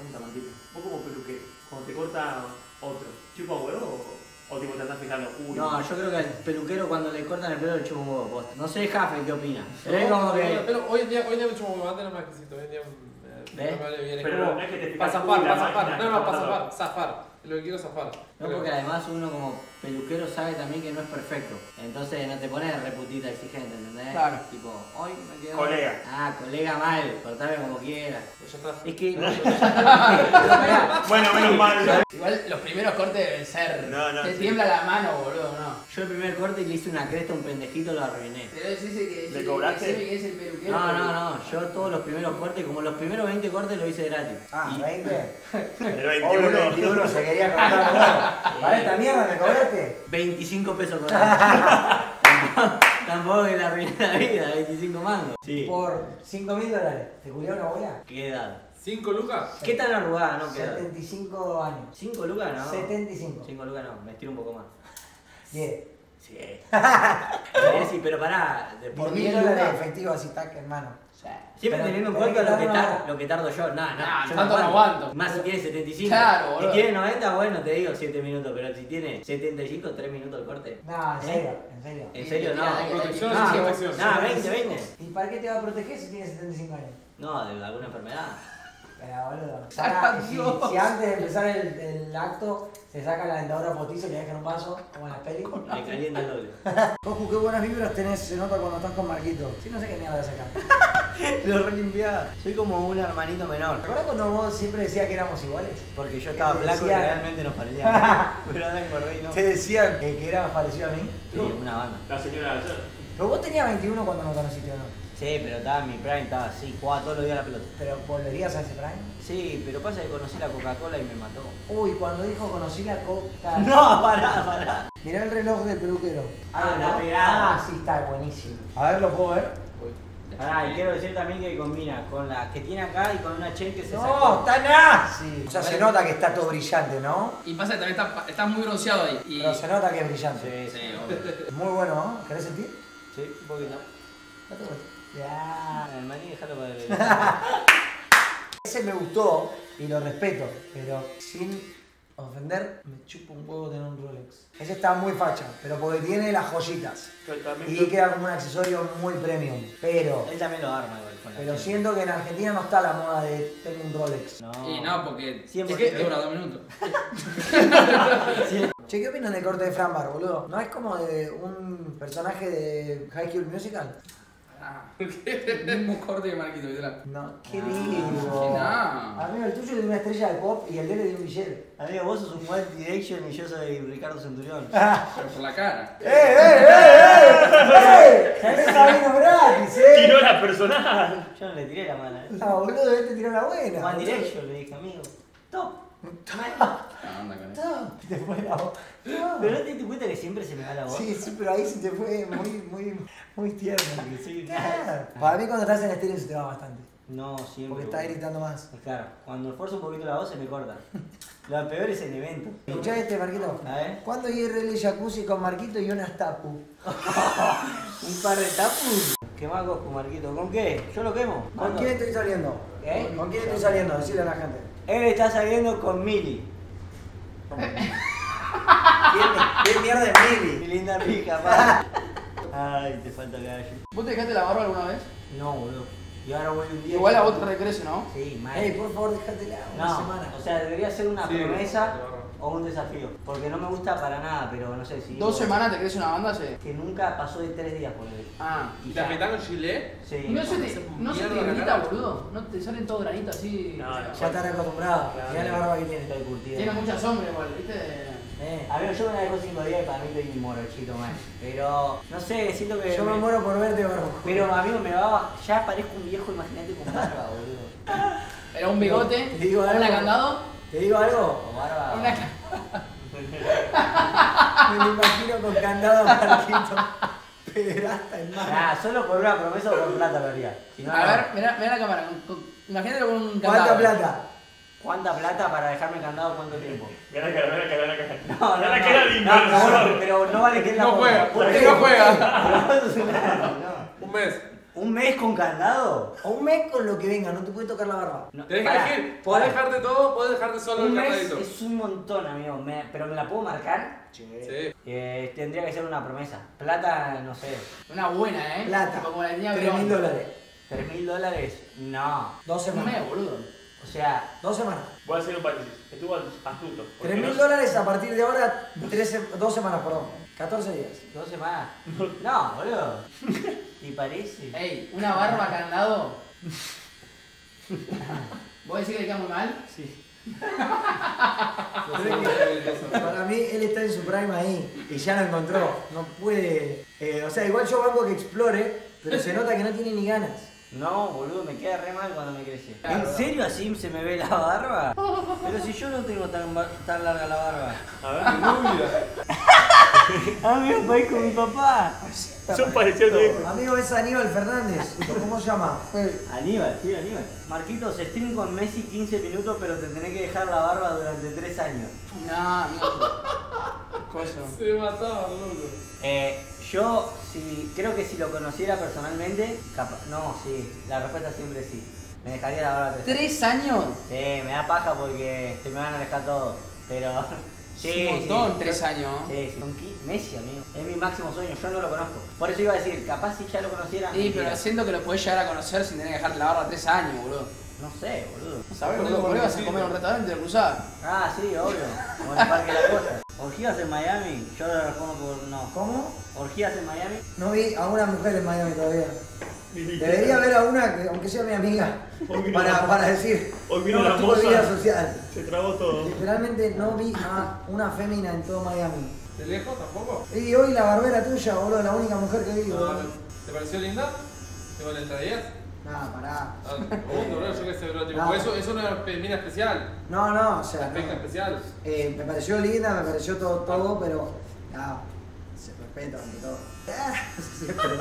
pregunta, Marquito. Vos como peluquero, cuando te corta otro, ¿chupa huevo o tipo te estás fijando? No, yo creo que al peluquero cuando le cortan el pelo le chupa un huevo, posta. No sé, Jaffe, ¿qué opina? Pero es como que... Pero hoy en día me chupa un huevo, antes era más exquisito, hoy en día ¿ves? me vale bien. Pero como no es que te para fijas zafar, la para zafar. máquina, No, para cortador. zafar. Lo que quiero es zafar. No, porque además uno como peluquero sabe también que no es perfecto. Entonces no te pones reputita exigente, ¿entendés? Claro. Tipo, hoy me quedo... Colega. Ah, colega mal, cortame como quieras. Pues ya está. Es que... Bueno, menos mal. Igual los primeros cortes deben ser. No, Te sí. tiembla la mano, boludo, ¿no? Yo el primer corte le hice una cresta a un pendejito, lo arruiné. Pero es ese que ¿Le cobraste? que es el peluquero. No, yo todos los primeros cortes, como los primeros 20 cortes lo hice gratis. Ah, Y- 20. El Hoy 21. 21 se quería cortar huevo. ¿Para esta mierda me cobraste? 25 pesos con Tampoco que le arruiné la vida, 25 mangos. Sí. Por $5.000. ¿Te culió una abuela? ¿Qué edad? ¿5 lucas? ¿Qué tan arrugada, no? ¿Qué edad? 75 años. 5 lucas, no. 75. 5 lucas no, me estiro un poco más. 10. Sí. Sí, pero pará, Por después... $1.000 efectivos así, tac, hermano. Siempre Pero- teniendo en pero hay cuenta que darle lo que tardo yo. No, Nah, yo tanto no aguanto. Más si tiene 75. Claro, boludo. Si tiene 90, bueno, te digo 7 minutos. Pero si tiene 75, 3 minutos el corte. No, en serio, en serio. ¿En serio? No. Tira, Protección No, o sin protección. no, 20. ¿Y para qué te va a proteger si tienes 75 años? No, de alguna enfermedad. Pero boludo. Saca, Si, Dios. si antes de empezar el acto se saca la dentadura postiza y le dejan un vaso, como en las pelis. Le calienta el doble. Coju, qué buenas vibras tenés, se nota cuando estás con Marquito. Sí, no sé qué mierda voy a sacar. Lo relimpiaba. Soy como un hermanito menor. ¿Te acuerdas cuando vos siempre decías que éramos iguales? Porque yo estaba Te flaco y decía- realmente nos parecíamos. Pero ahora engordé y no. Te decían que eras parecido a mí. Sí, una banda. La señora de ayer. Pero vos tenías 21 cuando me conociste, ¿o no? Sí, pero estaba en mi prime, estaba así. Jugaba todos los días a la pelota. Pero volverías a ese prime. Sí, pero pasa que conocí la Coca-Cola y me mató. Uy, cuando dijo conocí la coca. No, pará. Mirá el reloj del peluquero. Ah, ¿no? la pegada. Ah, sí, está buenísimo. A ver, ¿lo puedo ver? Pará, y quiero decir también que combina con la que tiene acá y con una chain que se No, sacó. está nazi. O sea, se nota que está todo brillante, ¿no? Y pasa que también estás muy bronceado ahí. Y... Pero se nota que es brillante. Sí, Sí, obvio. Muy bueno, ¿no? ¿Querés sentir? sí, un poquito. Date vuelta. Ya. El maní, déjalo para el... Ese me gustó y lo respeto, pero sin ofender, me chupo un huevo tener un Rolex. Ese está muy facha, pero porque tiene las joyitas. Pero también Y queda como un accesorio muy premium. Pero Él también lo arma igual con la chain. siento que en Argentina no está la moda de tener un Rolex. No. Y no, porque 100%. es que dura 2 minutos. Che, ¿qué opinan del corte de Fran Bar, boludo? ¿No es como de un personaje de High School Musical? El mismo corte que Marquito, literal. No, qué Ah, lindo. no. Amigo, el tuyo es de una estrella de pop y el de él es de un billete. Amigo, vos sos un One Direction y yo soy Ricardo Centurión. Pero por la cara. ¡Tenés camino gratis, tiró la personal. Yo no le tiré la mala. No, boludo, él te tiró la buena. One Direction, le dije, amigo. Top. La onda con eso. Top. Te fue la voz. Pero no te das cuenta que siempre se me va la voz. Sí, sí, pero ahí se te fue muy tierno. Que soy- Para mí cuando estás en estéreo se te va bastante. No, siempre. Porque estás gritando más. Claro, cuando esfuerzo un poquito la voz se me corta. Lo peor es el evento. Escuchá este, Marquito. A ver. ¿Cuándo IRL Jacuzzi con Marquito y unas tapu? Un par de tapus. Quemá con Marquito. ¿Con qué? Yo lo quemo. ¿Con ¿Cuándo? quién estoy saliendo? ¿Eh? ¿Con quién estoy saliendo? Decirle a la gente. Él está saliendo con Mili. ¿Quién mierda es Mili? Qué linda pija, pa. Ay, te falta gallo. ¿Vos te dejaste la barba alguna vez? No, boludo. Y ahora voy un día. Igual a vos te recrece, ¿no? Sí, mal. Ey, por favor, déjatela una No, semana. o sea, debería ser una Sí, promesa claro. o un desafío. Porque no me gusta para nada, pero no sé si. 2 semanas te crece una banda, sí. Que nunca pasó de 3 días, por él. Ah. Y ¿Y ya. te afeitaron chile? Sí. ¿Y no se te Mierda, irrita, carajo. boludo? ¿No te salen todo granito así? No, no. Ya están acostumbrados. Mirá la barba que tiene. Estoy curtido. Tiene mucha sombra igual, ¿viste? A ver, yo me la dejo 5 días y para mí estoy morochito más. Pero, no sé, siento que. Yo me muero por verte, barba. Pero, amigo, me va. Ya parezco un viejo, imagínate con barba, boludo. Era un bigote, Te digo un algo. candado. ¿Te digo algo? O barba. Una... Me lo imagino con candado Marquito. Pederasta, hermano. Ah, solo por una promesa o por plata lo haría. Si no, A no. ver, mirá la cámara. Imagínatelo con un candado. ¿Cuánta plata? ¿Cuánta plata para dejarme candado cuánto tiempo? Mirá la cara, mirá la cara, mirá la cara. No, Mirá la cara de no, inversor. pero no vale que él la No ponga. juega, ¿Por ¿por qué? qué no juega? No, Un mes. ¿Un mes con candado? O un mes con lo que venga, no te puede tocar la barba. No, Tenés que pará, elegir. Podés pará. dejarte todo, podés dejarte solo Un el mes candadito. es un montón, amigo. ¿Pero me la puedo marcar? Sí. Tendría que ser una promesa. Plata, no sé. Una buena, Plata. Como la niña $3.000. $3.000, no. 2 Un mes, semanas. boludo. O sea, 2 semanas. Voy a hacer un paréntesis. Estuvo astuto. porque $3.000 a partir de ahora, 2 semanas, perdón. 14 días. 2 semanas. No, boludo. ¿Te parece? Ey, una barba candado. ¿Vos decís que le queda muy mal? Sí. Para mí, él está en su prime ahí y ya lo encontró. No puede. O sea, igual yo banco que explore, pero se nota que no tiene ni ganas. No, boludo, me queda re mal cuando me crece. Claro. ¿En serio así se me ve la barba? Pero si yo no tengo tan larga la barba. A ver. Amigo, voy con mi papá. Son parecidos de hijo. Amigo, es Aníbal Fernández. ¿Cómo se llama? Aníbal, sí, Aníbal. Marquitos, stream con Messi 15 minutos, pero te tenés que dejar la barba durante 3 años. No, amigo. Coso. Se mataba, boludo. Yo creo que si lo conociera personalmente, no, sí, la respuesta siempre es sí. Me dejaría la barba 3 años. ¿3 años? Sí, me da paja porque se me van a alejar todos. Pero. Sí, un montón, sí. 3 años. Sí, sí. Messi, amigo. Es mi máximo sueño, yo no lo conozco. Por eso iba a decir, capaz si ya lo conociera. Sí, mentira. pero siento que lo podés llegar a conocer sin tener que dejarte la barba 3 años, boludo. No sé, boludo. No sabés, boludo, ¿por qué vas a comer en un restaurante de cruzada? Ah, sí, obvio. Como en el Parque de la Costa. ¿Orgías en Miami? Yo lo respondo por no. ¿Cómo? ¿Orgías en Miami? No vi a una mujer en Miami todavía. Debería ver a una, que, aunque sea mi amiga, para decir, Hoy vino no la tuve vida moza. social. Se trabó todo. Literalmente no vi a una fémina en todo Miami. ¿De lejos tampoco? Y hoy la barbera tuya, boludo, la única mujer que vi, boludo. ¿Te pareció linda? ¿Te le entrarías? Nada, pará. Bro, yo qué sé, bro. Tipo, No. eso es una mina especial. No, no, o sea, Aspecto no. especial. Me pareció linda, me pareció todo, pero nada, se respeta ante todo. Sí, pero,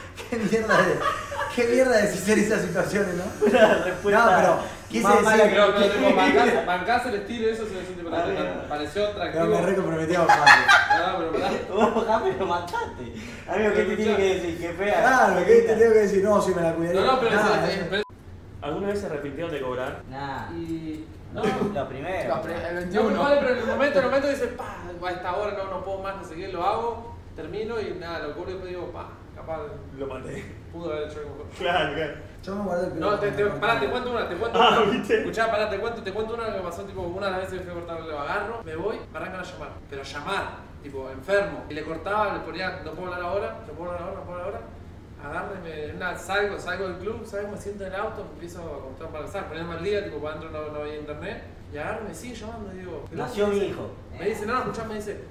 qué mierda de ser esas situaciones, ¿no? La respuesta. No, pero quise más mala decir, Pero tipo, bancás el estilo, eso se me siente para Ah, pareció atractivo. pero me re comprometí a bajar. No, pero pará. Vos bajame y lo mataste. Amigo, ¿qué te tiene que decir? Que fea. Claro, ¿qué te tengo que decir? No, sí me la cuidaría. No, pero Nada, ¿Alguna vez se arrepintieron de cobrar? Nah. Y. No. Lo primero. El No, 21. vale, pero en el momento dices, pa, a esta hora no puedo más, no sé qué, lo hago, termino y nada, lo cubro y después digo, pa, capaz Lo maté. pudo haber hecho algo mejor. Claro, claro. Yo me guardé el pelo. No, pará, te cuento una. Ah, una. ¿viste? Escuchá, pará, te cuento una que me pasó, tipo, una de las veces que fui a cortarle, lo agarro, me voy, me arrancan a llamar. Pero llamar, tipo, enfermo. Y le cortaba, le ponía, no puedo hablar ahora, no puedo hablar ahora. Agarro y salgo del club, ¿sabes? Me siento en el auto, me empiezo a comprar para empezar, ponerme al día, tipo, para adentro no había internet. Y agarro y me sigue llamando y digo, ¿qué Nació loco? mi Me dice- hijo. Me dice, no, escuchá,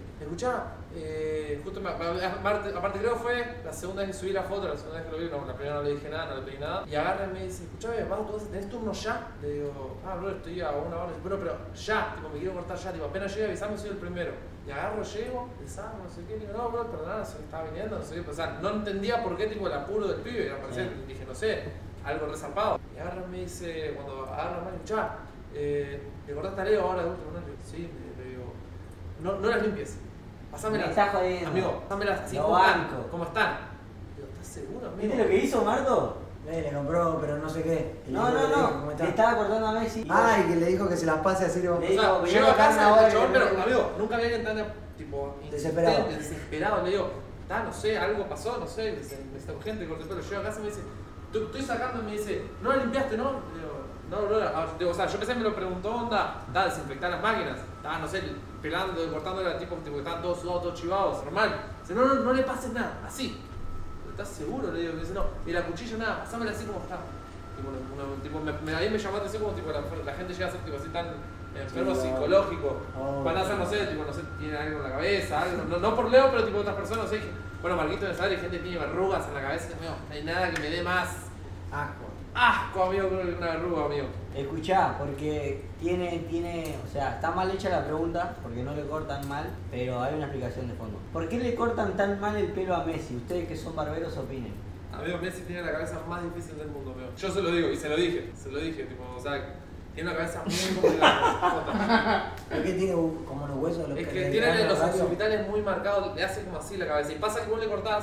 justo aparte creo que fue la segunda vez que subí la foto, la segunda vez que lo vi, la primera no le dije nada, no le pedí nada. Y agarra y me dice, escuchame, Pau, ¿tenés turno ya? Le digo, bro, estoy a 1 hora. Bueno, pero ya, tipo, me quiero cortar ya, tipo, apenas llegue avisame, soy el primero. Y agarro, llego, desarmo, no sé qué, digo, no, bro, perdona, se me estaba viniendo, no sé qué, o sea, no entendía por qué, tipo, el apuro del pibe, y al parecer, dije, no sé, algo resarpado. Y agarra y me dice, cuando agarra, me escuchá, ¿le cortaste a Leo ahora de último? ¿No? Le digo, sí, le digo, no las limpies. Pásamelas. Me está jodiendo. Amigo, pásamelas así Lo como están. banco. ¿Cómo están? Digo, ¿estás seguro, amigo? ¿Viste lo que hizo Marto? Le compró, pero no sé qué. Y No, le no, dijo, no. ¿cómo Le está? estaba cortando a Messi. Ay, que le dijo que se las pase así, le va a Le O digo, sea, voy a llego a cortar casa, una hora el chabón, que me- pero amigo, nunca vi a alguien tan tipo Desesperado. desesperado. Le digo, no sé, algo pasó, no sé, está urgente, corte el pelo. Llego a casa y me dice, estoy sacando y me dice, ¿no la limpiaste, no? Le digo, no, o sea, yo pensé que me lo preguntó, onda, desinfectar las máquinas, estaba, no sé, pelando, cortando, era tipo que estaban todos sudados, todos chivados, normal. Dice, no le pases nada, así. ¿Estás seguro? Le digo, me dice, no, y la cuchilla nada, pasámela así como está. Tipo, ahí me llamó la atención como tipo, la gente llega a ser tipo así tan enfermo Sí, psicológico. oh, Van a ser, no sé, tipo, no sé, tiene algo en la cabeza, algo, no por Leo, pero tipo otras personas, no sé. Bueno, Marquito de Sal y gente tiene verrugas en la cabeza, amigo, no hay nada que me dé más asco, amigo, que una verruga, amigo. Escuchá, porque tiene, o sea, está mal hecha la pregunta, porque no le cortan mal, pero hay una explicación de fondo. ¿Por qué le cortan tan mal el pelo a Messi? Ustedes que son barberos opinen. Amigo, Messi tiene la cabeza más difícil del mundo, amigo. Yo se lo digo, y se lo dije, tipo, o sea, tiene una cabeza muy complicada. ¿Por qué tiene como los huesos de los Es que del tiene cráneo los radio? occipitales muy marcados, le hace como así la cabeza. Y pasa que vos le cortás,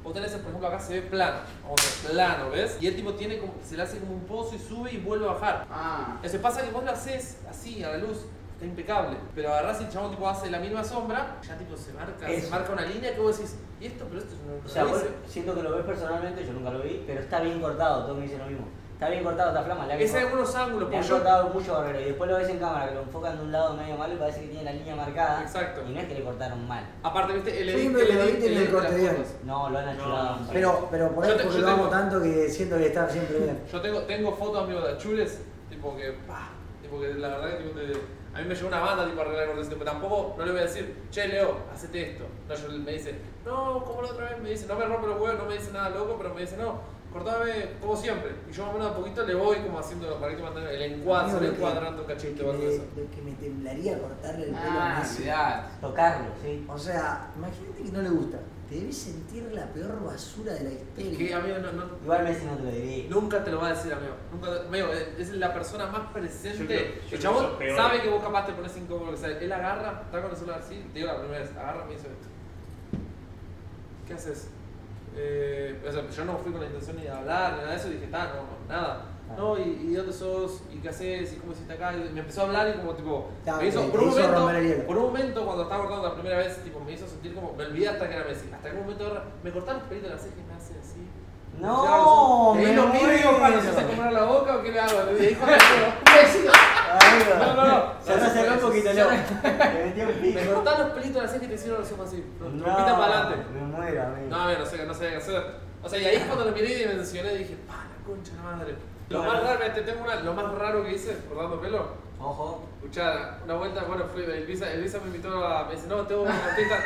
vos tenés, por ejemplo, acá se ve plano, vamos a ver, plano, ¿ves? Y el tipo tiene como, se le hace como un pozo y sube y vuelve a bajar. Eso pasa que vos lo haces así, a la luz, está impecable. Pero agarrás y el chabón tipo hace la mínima sombra, ya tipo se marca una línea que vos decís, ¿y esto? Pero esto es una... O sea, vos siento que lo ves personalmente, yo nunca lo vi, pero está bien cortado, todos me dicen lo mismo. Está bien cortado, está flama. Es en algunos ángulos, le han cortado mucho barbero y después lo ves en cámara, que lo enfocan de un lado medio malo y parece que tiene la línea marcada. Exacto. Y no es que le cortaron mal. Aparte, viste, el edit el corte bien. No, lo han achurado. Pero por eso porque lo amo tanto que siento que está siempre bien. Yo tengo fotos, amigos, de achules, tipo que la verdad que tipo, a mí me llegó una banda tipo a arreglar cortes, pero tampoco no le voy a decir, che Leo, hacete esto. No, yo me dice, no, como la otra vez me dice, no me rompe los huevos, no me dice nada loco, pero me dice, no, cortame como siempre. Y yo más o menos a poquito le voy como haciendo para que mantenga el encuadre, encuadrando un cachito o algo de eso. Lo que me temblaría cortarle el pelo a Messi. Tocarlo, sí. O sea, imagínate que no le gusta. Debes sentir la peor basura de la historia. Es que, amigo, igual Messi no te lo diría. Nunca te lo va a decir, amigo. Amigo, es la persona más presente. Yo El chabón creo sabe que vos capaz te pones incómodo. O sea, él agarra, está con el celular así, te digo la primera vez, agarra y me dice esto. ¿Qué haces? O sea, yo no fui con la intención ni de hablar, ni nada de eso, y dije, no, nada. No, ¿y dónde sos? ¿Y qué haces? ¿Y cómo hiciste acá? Y me empezó a hablar y como tipo, me hizo, por un momento cuando estaba cortando la primera vez, tipo, me hizo sentir como, me olvidé hasta que era Messi. Hasta que un momento me cortaron los pelitos de la ceja y me hace así. No, y ahí lo miro y digo, ¿para se comer la boca o qué le hago? Le dijo, no. Se un poquito, Leo. Me metí un pico. Me cortaron los pelitos de la ceja y te hicieron los ojos así. No, para adelante. Me muero, amigo. No, no sé qué hacer. O sea, y ahí cuando lo miré y dimensioné dije, la concha de la madre. Lo más raro que hice, cortando pelo. Ojo. Escuchá, una vuelta, bueno, Elvisa me invitó a. Me dice, no, tengo un artista,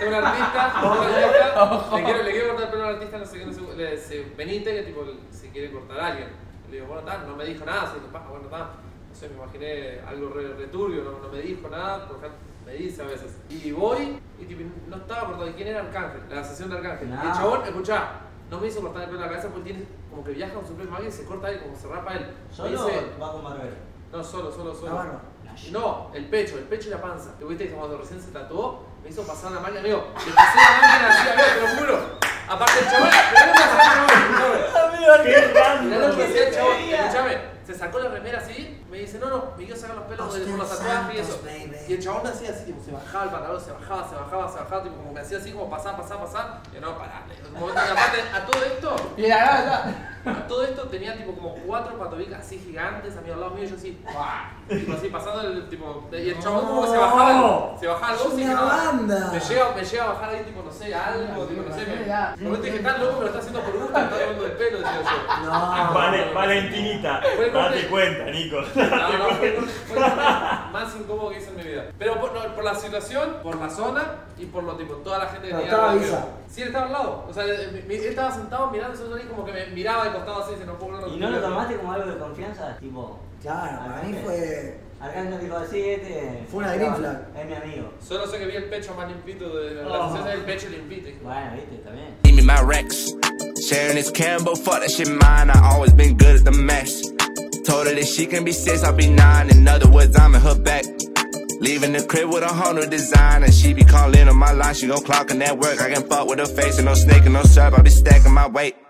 le quiero cortar el pelo a un artista, no sé qué, venite, que tipo se quiere cortar a alguien. Le digo, bueno, no me dijo nada, así que bueno, no sé, me imaginé algo returbio, no me dijo nada, porque me dice a veces. Y voy, y tipo, no estaba cortado, ¿y quién era Arcángel? La sesión de Arcángel. Y el chabón, escuchá, no me hizo cortar el pelo a la cabeza porque tiene como que viaja con su pelo y se corta él, como se rapa él. ¿Solo o va con barbero? No, solo. No. No, el pecho y la panza. Te viste que cuando recién se tatuó, me hizo pasar la máquina, amigo. Le pasé la máquina así, amigo, te lo juro. Aparte el chabón, Amigo, qué raro. Mirá lo que hacía el chabón, escúchame. Se sacó la remera así, me dice, no, me quiero sacar los pelos por los tatuajes y eso. Y el chabón me hacía así, tipo, se bajaba el pantalón, se bajaba, tipo, como me hacía así, como pasar. Y yo, no, parale. Y aparte, a todo esto tenía tipo como 4 patobicas así gigantes a mí al lado mío y yo así, tipo así, pasando el tipo, y el chabón como que se bajaba el box y dije, me llega a bajar ahí tipo, no sé, algo, tipo, no sé, me dije, tan loco, pero está haciendo por gusto, está hablando de pelo, decía yo. No, Valentinita, date cuenta, Nico. No, fue más incómodo que hice en mi vida. Pero por la situación, por la zona y por lo tipo, toda la gente que tenía al lado. Sí, él estaba al lado. O sea, él estaba sentado mirando eso y como que me miraba de costado así, se no puedo ¿Y no lo tomaste como algo de confianza? Tipo. Claro, para mí fue. Arcángel dijo así, fue una green flag. Es mi amigo. Solo sé que vi el pecho más limpito de la sesión del pecho limpito. Bueno, viste, también. Give me my Rex. Sharing this Cambo, fuck that shit mine. I always been good at the mess. Told her that she can be 6, I'll be 9. In other words, I'm in her back. Leaving the crib with a whole new design. And she be calling on my line, she gon' clock in that work. I can fuck with her face and no snake and no syrup, I be stacking my weight.